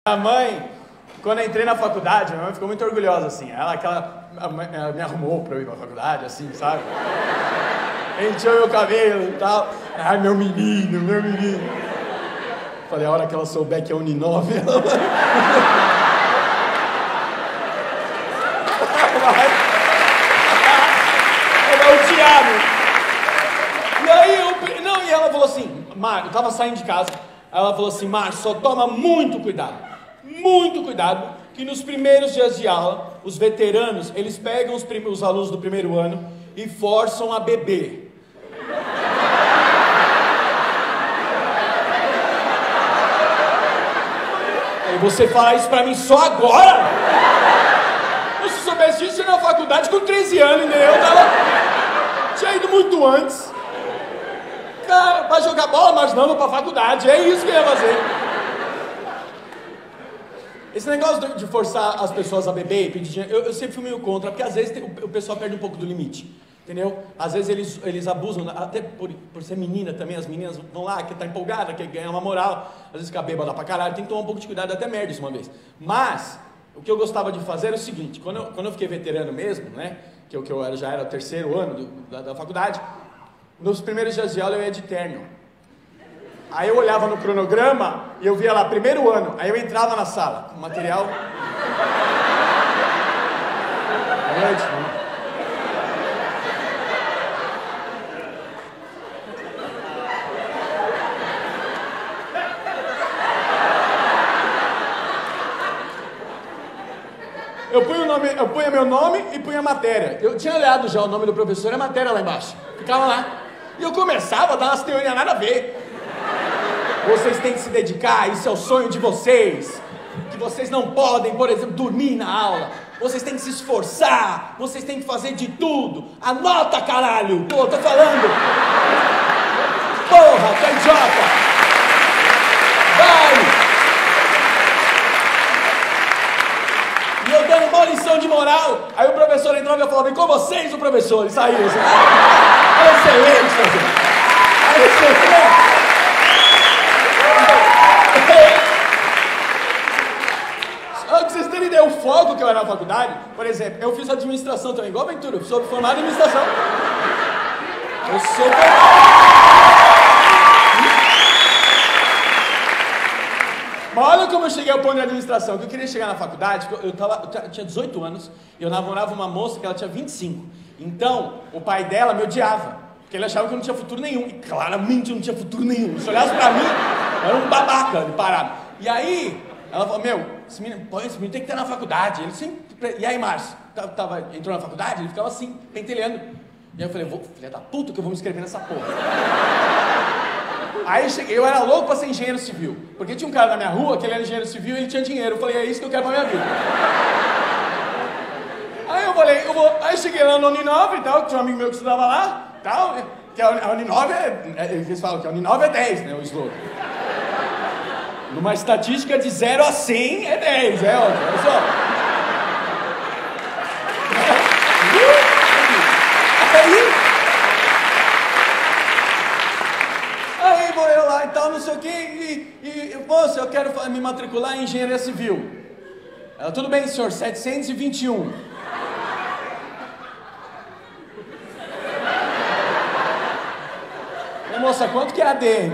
Minha mãe, quando eu entrei na faculdade, minha mãe ficou muito orgulhosa, assim. Ela me arrumou pra eu ir pra faculdade, assim, sabe? Encheu meu cabelo e tal. Ai, meu menino, meu menino. Falei, a hora que ela souber que é Uninove, ela vai... Ela é o diabo. E aí, e ela falou assim, Mário, eu tava saindo de casa, ela falou assim, Mário, só toma muito cuidado, que nos primeiros dias de aula, os veteranos, eles pegam os alunos do primeiro ano e forçam a beber. E você fala isso pra mim só agora? Se soubesse disso, eu ia na faculdade com 13 anos, né? Tinha ido muito antes. Cara, pra jogar bola, mas não, vou pra faculdade. É isso que eu ia fazer. Esse negócio de forçar as pessoas a beber e pedir dinheiro, eu sempre fui meio contra, porque às vezes o pessoal perde um pouco do limite, entendeu? Às vezes eles abusam, até por ser menina também, as meninas vão lá, que tá empolgada, quer ganhar uma moral, às vezes fica bêbada pra caralho, tem que tomar um pouco de cuidado, até merda isso uma vez. Mas, o que eu gostava de fazer era o seguinte, quando eu fiquei veterano mesmo, né, que eu já era o terceiro ano da faculdade, nos primeiros dias de aula eu ia de terno. Aí eu olhava no cronograma e eu via lá, primeiro ano, aí eu entrava na sala, com material... Boa noite, né? Eu punha meu nome e punha a matéria. Eu tinha olhado já o nome do professor e a matéria lá embaixo. Ficava lá. E eu começava a dar umas teorias nada a ver. Vocês têm que se dedicar, isso é o sonho de vocês. Que vocês não podem, por exemplo, dormir na aula. Vocês têm que se esforçar. Vocês têm que fazer de tudo. Anota, caralho! Pô, tô falando. Porra, tá idiota! Vai! E eu dando uma lição de moral, aí o professor entrava e eu falava, e com vocês o professor, e saía assim, excelente, professor, excelente. Só que vocês terem ideia, o foco que eu era na faculdade, por exemplo, eu fiz administração também, igual a Ventura, eu sou formado em administração. Eu sou Mas olha como eu cheguei ao ponto de administração, que eu queria chegar na faculdade, eu tinha 18 anos, e eu namorava uma moça que ela tinha 25. Então, o pai dela me odiava, porque ele achava que eu não tinha futuro nenhum, e claramente eu não tinha futuro nenhum. Se olhasse pra mim, eu era um babaca de parado. E aí, ela falou, meu, esse menino tem que estar na faculdade. Ele sempre... E aí, Márcio, entrou na faculdade, ele ficava assim, pentelhando. E aí eu falei, filha da puta que eu vou me inscrever nessa porra. Aí eu era louco pra ser engenheiro civil, porque tinha um cara na minha rua que ele era engenheiro civil e ele tinha dinheiro. Eu falei, é isso que eu quero pra minha vida. Aí eu falei, aí cheguei lá no Uninove e tal, que tinha um amigo meu que estudava lá, tal, que a Uninove eles falam que a Uninove é 10, né, o slogan. Numa estatística de 0 a 100 é 10, é ótimo, olha só. Aí vou eu lá e tal, não sei o que, moça, eu quero me matricular em engenharia civil. Ela, tudo bem, senhor, 721. Ô, moça, quanto que é a ADM?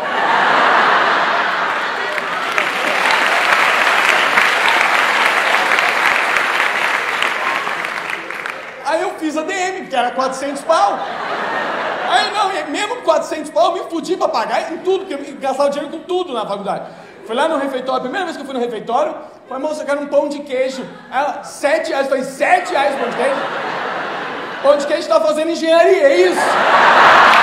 Aí eu fiz a ADM, porque era 400 pau. Aí não, mesmo com 400 pau, eu me fudi pra pagar em tudo, porque eu gastava dinheiro com tudo na faculdade. Fui lá no refeitório, a primeira vez que eu fui no refeitório, falei, moça, eu quero um pão de queijo. Aí ela, 7 reais, eu falei, 7 reais o pão de queijo? Pão de queijo tá fazendo engenharia, é isso?